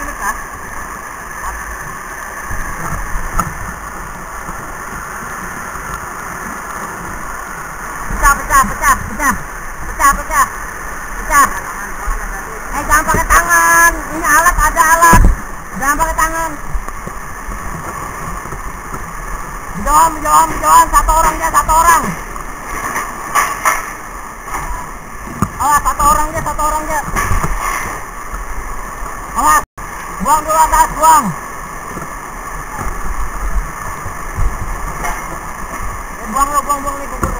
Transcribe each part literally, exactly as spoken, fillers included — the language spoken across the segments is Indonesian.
sini kah? Pecah, pecah, pecah, pecah, pecah, pecah, pecah. Eh jangan pakai tangan, ini alat, ada alat. Jangan pakai tangan. Menjauh, menjauh, menjauh, satu orang dia, satu orang. Awas, satu orang dia, satu orang dia. Awas, buang dulu atas, buang. Eh, buang lo, buang, buang nih, kubur.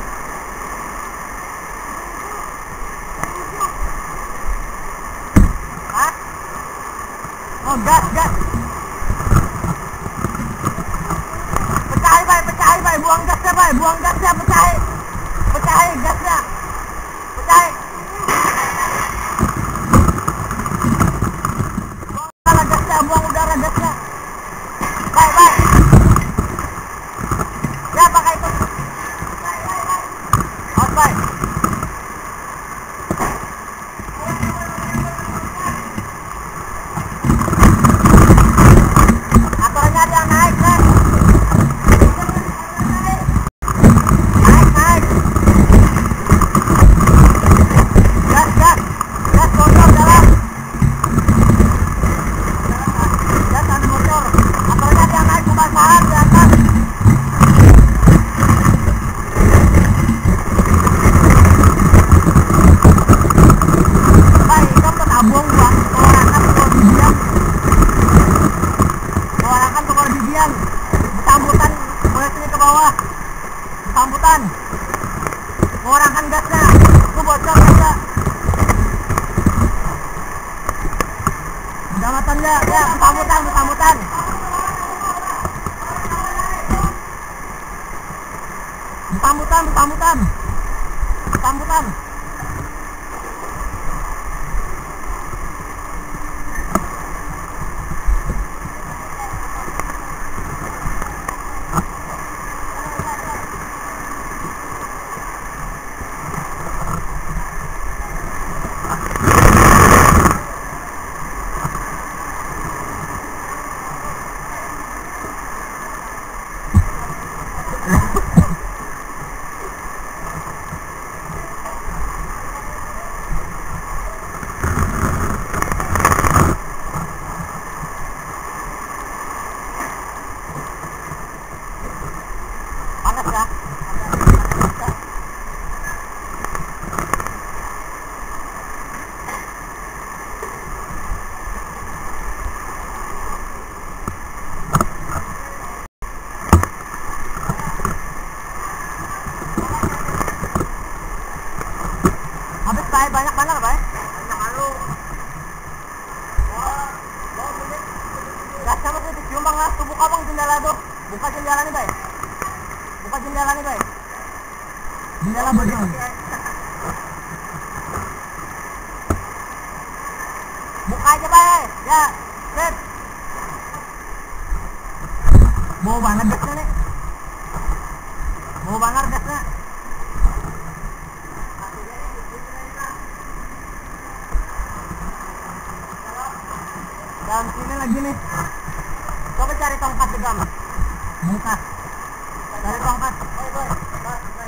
Hah? Oh, gas, gas. Pecahin, Bay, pecahin, Bay, buang gasnya, Bay, buang gasnya, pecahin. Pecahin gasnya. Pecahin. Buang udara gasnya. Baik, baik. Ya, pakai itu. Out, baik. Aturnya dia naik, naik. Naik, naik. Gas, gas. Gas, kotor, jalan. Aturnya dia naik ke basahan di atas. Baik, kamu tabung buang. Keluarkan tukar bibian. Keluarkan tukar bibian. Sambutan, mulai sini ke bawah. Sambutan. Keluarkan gasnya. Itu bocor gasnya. Jambatan ya, ya, sambutan, sambutan. Sambutan, sambutan. Sambutan. Panas ya? Habis, Bay, banyak-banyak, Bay. Banyak malu. Gasnya masih dicium, Bang, lah. Tuh buka, Bang, jendela tuh. Buka jendela nih, Bay. Buka jendela nih, Bay. Jendela bodong. Buka aja, Bay. Ya, set. Bau banget gasnya nih. Bau banget gasnya. Dalam sini lagi nih. Coba cari tongkat juga, Mas. Bungkas. Cari tongkat. Boy, boy. Boy, boy.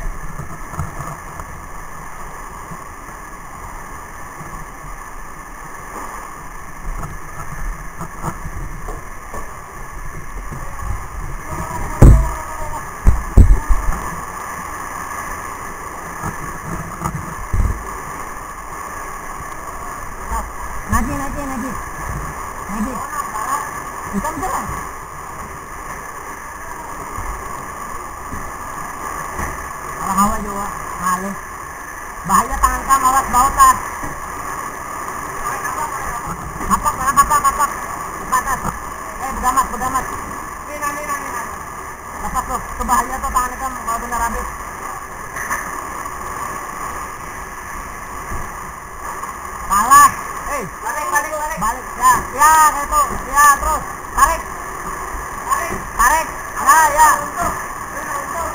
Lagi, lagi, lagi. Lagi. Bukan jalan. Kalau hawa juga, halus. Bahaya tangan kamu, awas baut lah. Kapak, mana kapak, kapak. Buka atas. Eh, begamat, begamat. Nina, nina, nina. Lepas tuh, itu bahaya tuh tangan kamu kalau benar habis. Salah. Eh, balik, balik, balik. Balik, ya, ya, itu. Ya, terus. Tarik. Tarik. Tarik. Ya, ya. Untuk. Untuk.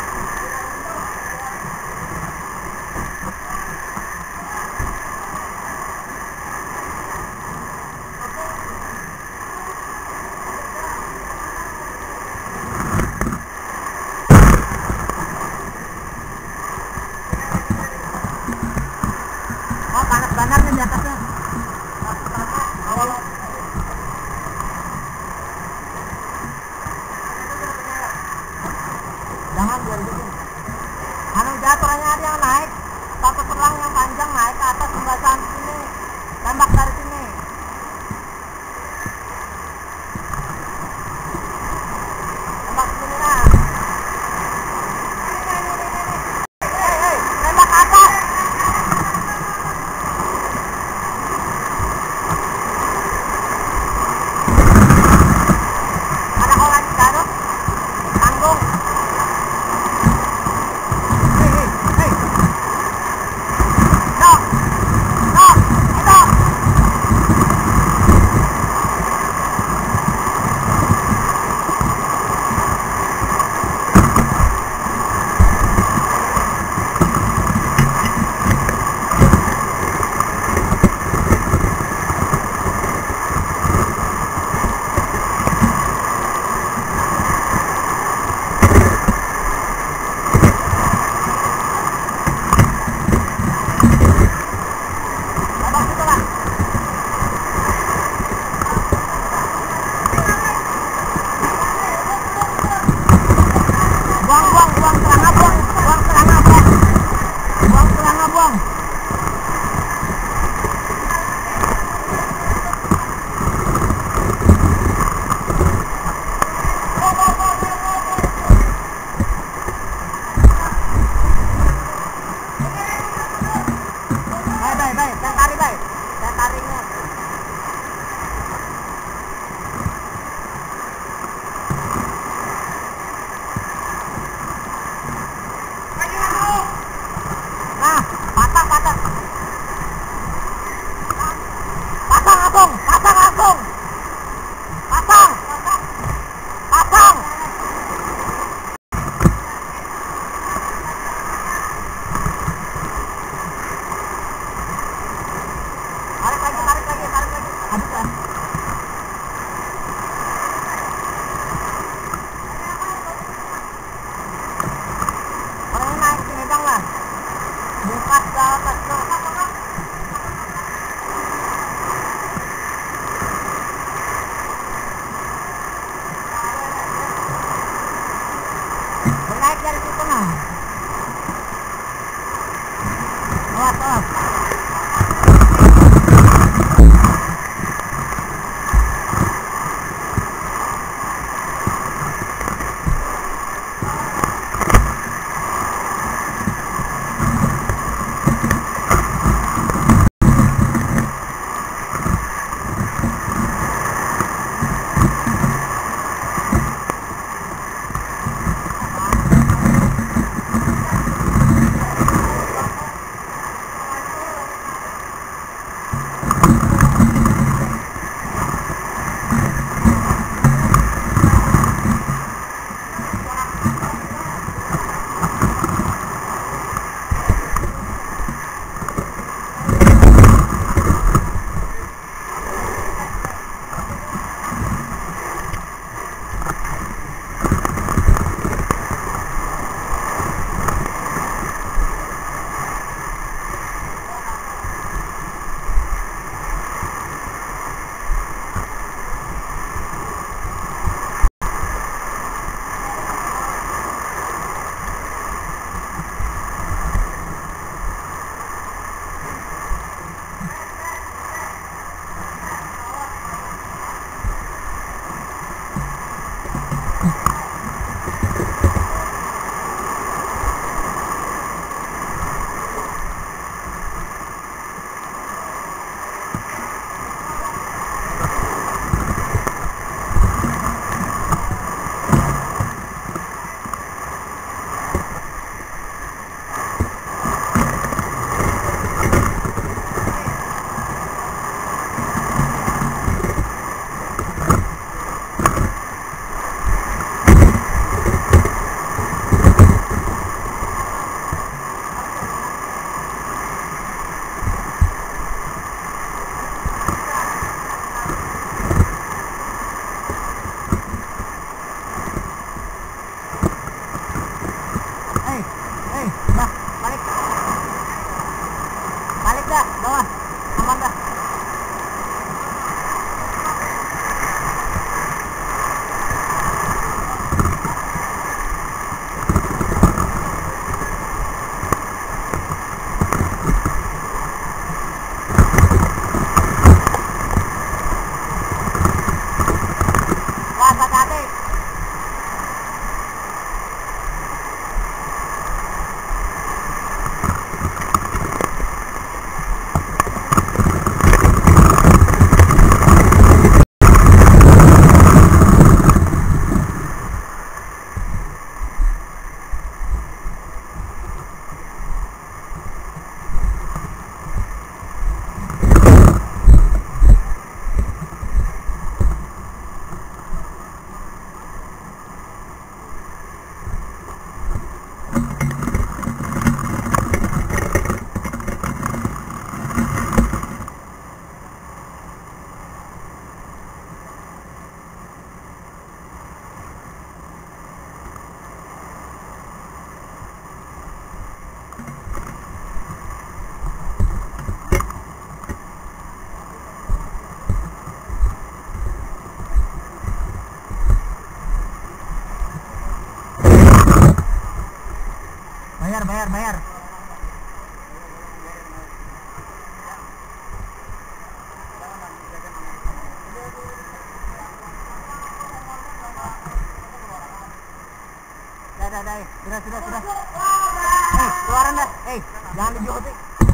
bayar, bayar. Dah, dah, dah, sudah, sudah, sudah. Eh, keluaran dah. Eh, jangan dijuti.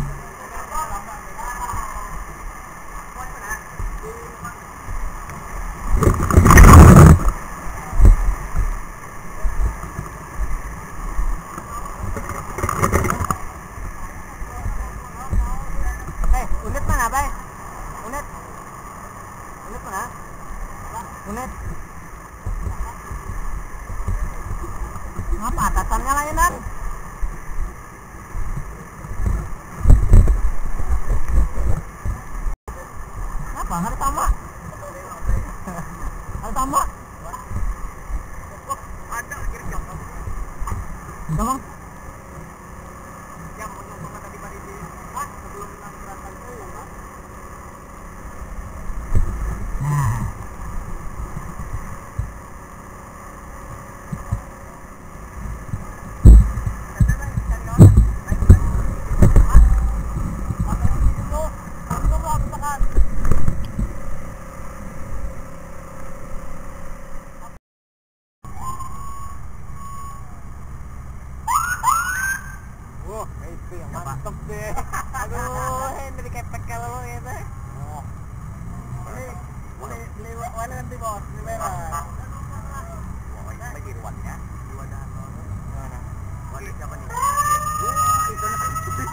Eh, unit mana, Bay? Unit. Unit mana? Unit. Apa atasannya layanan? Apa? Harus sama? Harus sama? Ada kiri jam. Dong. Yang mau tadi pagi di ah sebelum enam berangkat itu. Nah. Wah, itu yang mantep deh. Aduh, ini kepek kalau lo ya teh. Oh. Beli, beli, beli mana nanti bos? Beli merah. Wah, ini lagi ruannya. Di wadah. Mana? Wadah siapa nih? Wah, itu nih.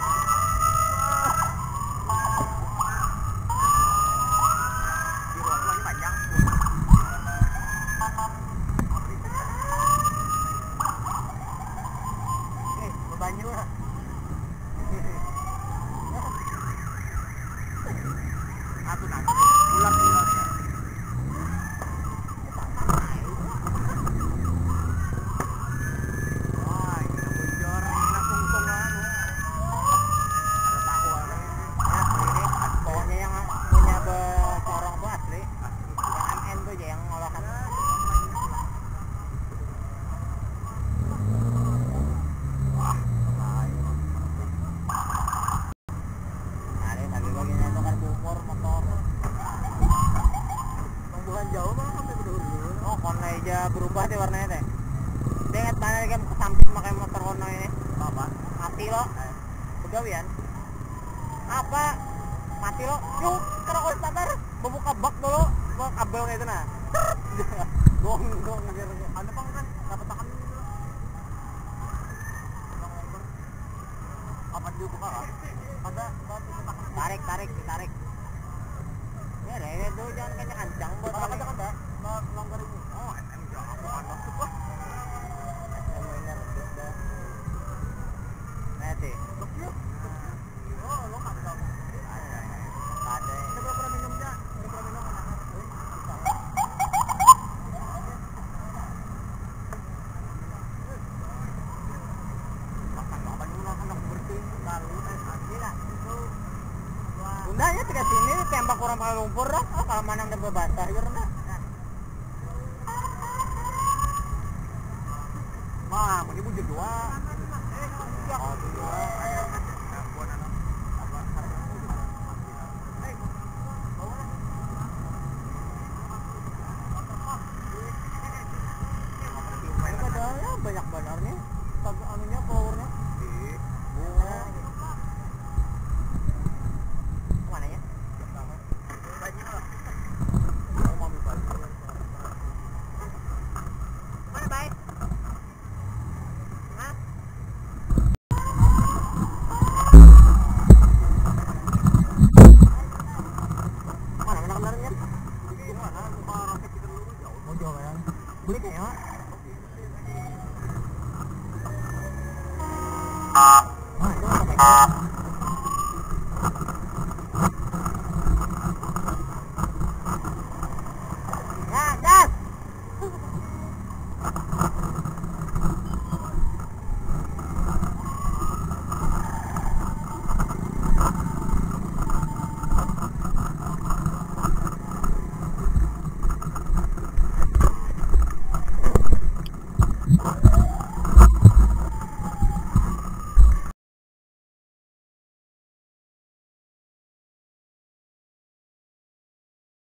Di ruang ruang ini panjang. Eh, bebannya lah. Satu nanti pulang pulang ya. Wah, ini bujur, ini kungkung kan. Ada tahu ada ini. Ini bawahnya yang punya becorong tuh asli. Yang M N tuh aja yang ngolahan. Wah, jauh mah sampai berdua. Oh, Honda aja berubah deh warnanya teh. Dia ingat mana lagi kesampit pakai motor Honda ini? Apa? Mati lo. Pegawian. Apa? Mati lo. Yuk, kalau kau starter membuka bak dulu, buka kabelnya itu nah. Gong gong ngejar. Ada bang kan? Dapat tahan dulu. Apa dibuka? Ada batu tahan. Tarik, tarik, ditarik. Ya deh, itu jangan kencang-kencang buat kalau kencang ada longgar ini. Oh, M M jangan panas tuh. M M winner sudah. Nanti. Oh, lo kan kamu. Ada. Ada. Ini berapa minumnya? Ini berapa minum anak? Makan apa ini anak bersih lalu eh lah. Undanya tidak sini tembak orang pakai lumpur dah. Oh, kalau mana udah berbasah ya rendah. Wah, ini bujur dua. Oh, dua. Banyak banarnya. Kagak anunya powernya. Bunga. Mananya? Banyak lah. Oh, mau ambil baju. Mana baik? Hah? Mana mana kendaranya? Di mana? Lupa roket kita dulu jauh. Oh, jauh kan? Beli kayaknya. Ah.